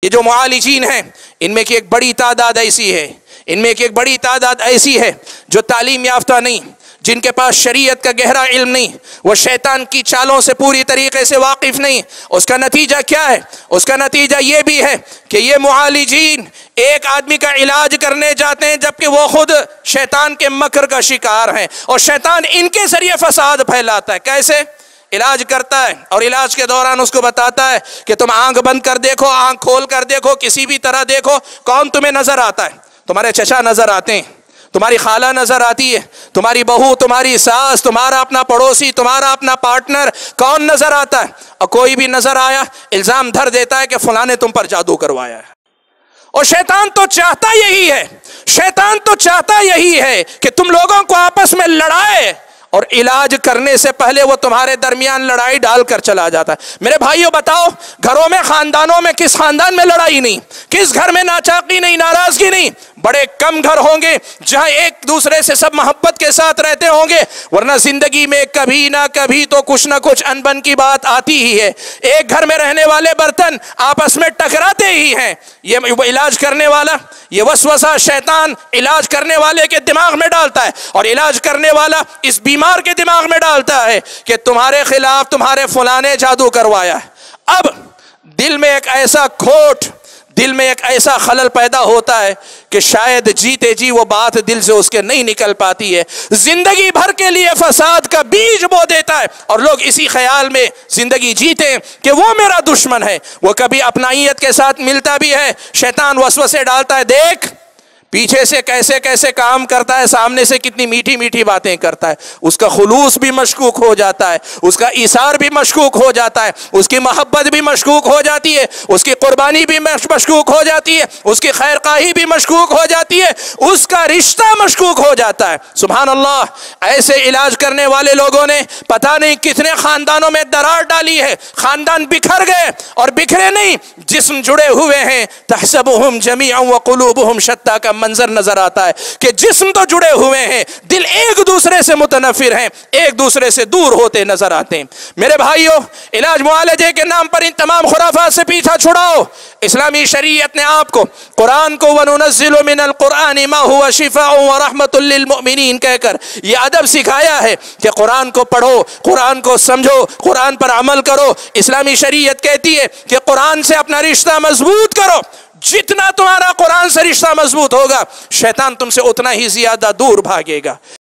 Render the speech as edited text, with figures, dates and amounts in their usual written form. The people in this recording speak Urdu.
یہ جو معالجین ہیں ان میں کی ایک بڑی تعداد ایسی ہے، ان میں ایک بڑی تعداد ایسی ہے جو تعلیم یافتہ نہیں، جن کے پاس شریعت کا گہرا علم نہیں، وہ شیطان کی چالوں سے پوری طریقے سے واقف نہیں۔ اس کا نتیجہ کیا ہے؟ اس کا نتیجہ یہ بھی ہے کہ یہ معالجین ایک آدمی کا علاج کرنے جاتے ہیں جبکہ وہ خود شیطان کے مکر کا شکار ہیں، اور شیطان ان کے ذریعے فساد پھیلاتا ہے۔ کیسے؟ علاج کرتا ہے اور علاج کے دوران اس کو بتاتا ہے کہ تم آنکھ بند کر دیکھو، آنکھ کھول کر دیکھو، کسی بھی طرح دیکھو، کون تمہیں نظر آتا ہے؟ تمہارے چچا نظر آتے ہیں، تمہاری خالہ نظر آتی ہے، تمہاری بہو، تمہاری ساس، تمہارا اپنا پڑوسی، تمہارا اپنا پارٹنر، کون نظر آتا ہے؟ اور کوئی بھی نظر آیا الزام دھر دیتا ہے کہ فلاں نے تم پر جادو کروایا ہے۔ اور شیطان تو چاہتا یہی ہے، شیطان تو چاہتا یہی ہے کہ تم لوگوں کو آپس میں لڑائے، اور علاج کرنے سے پہلے وہ تمہارے درمیان لڑائی ڈال کر چلا جاتا ہے۔ میرے بھائیوں بتاؤ، گھروں میں، خاندانوں میں، کس خاندان میں لڑائی نہیں؟ کس گھر میں ناچاقی نہیں، ناراضگی نہیں؟ بڑے کم گھر ہوں گے جہاں ایک دوسرے سے سب محبت کے ساتھ رہتے ہوں گے، ورنہ زندگی میں کبھی نہ کبھی تو کچھ نہ کچھ انبن کی بات آتی ہی ہے۔ ایک گھر میں رہنے والے برتن آپس میں ٹکراتے ہی ہیں۔ یہ علاج کرنے والا، یہ وسوسہ شیطان علاج کرنے والے کے دماغ میں ڈالتا ہے، اور علاج کرنے والا اس بیمار کے دماغ میں ڈالتا ہے کہ تمہارے خلاف تمہارے فلاں نے جادو کروایا ہے۔ اب دل میں ایک ایسا کھوٹ، دل میں ایک ایسا خلل پیدا ہوتا ہے کہ شاید جیتے جی وہ بات دل سے اس کے نہیں نکل پاتی ہے، زندگی بھر کے لیے فساد کا بیج بو دیتا ہے، اور لوگ اسی خیال میں زندگی جیتے ہیں کہ وہ میرا دشمن ہے۔ وہ کبھی اپنائیت کے ساتھ ملتا بھی ہے، شیطان وسوسے ڈالتا ہے، دیکھ پیچھے سے کیسے کیسے کام کرتا ہے، سامنے سے کتنی میٹھی میٹھی باتیں کرتا ہے۔ اس کا خلوص بھی مشکوک ہو جاتا ہے، اس کا ایثار بھی مشکوک ہو جاتا ہے، اس کی محبت بھی مشکوک ہو جاتی ہے، اس کی قربانی بھی مشکوک ہو جاتی ہے، اس کی خیر خواہی بھی مشکوک ہو جاتی ہے، اس کا رشتہ مشکوک ہو جاتا ہے۔ سبحان اللہ، ایسے علاج کرنے والے لوگوں نے پتہ نہیں کتنے خاندانوں میں درار ڈالی ہے، خاندان بکھر گئے، اور بکھرے نہیں، جسم جڑے ہوئے ہیں۔ تحسبهم جميعا وقلوبهم شتى کا منظر نظر آتا ہے کہ جسم تو جڑے ہوئے ہیں، دل ایک دوسرے سے متنفر ہیں، ایک دوسرے سے دور ہوتے نظر آتے ہیں۔ میرے بھائیوں، علاج معالجے کے نام پر ان تمام خرافات سے پیچھا چھڑاؤ۔ اسلامی شریعت نے آپ کو قرآن کو وَنُنَزِّلُ مِنَ الْقُرْآنِ مَا هُوَ شِفَاءٌ وَرَحْمَةٌ لِّلْمُؤْمِنِينَ کہہ کر یہ ادب سکھایا ہے کہ قرآن کو پڑھو، قرآن کو سمجھو، قرآن پر عمل کرو۔ اسلامی شریعت کہتی ہے کہ قرآن سے اپنا رشتہ مضبوط کرو۔ جتنا تمہارا قرآن سے رشتہ مضبوط ہوگا، شیطان تم سے اتنا ہی زیادہ دور بھاگے گا۔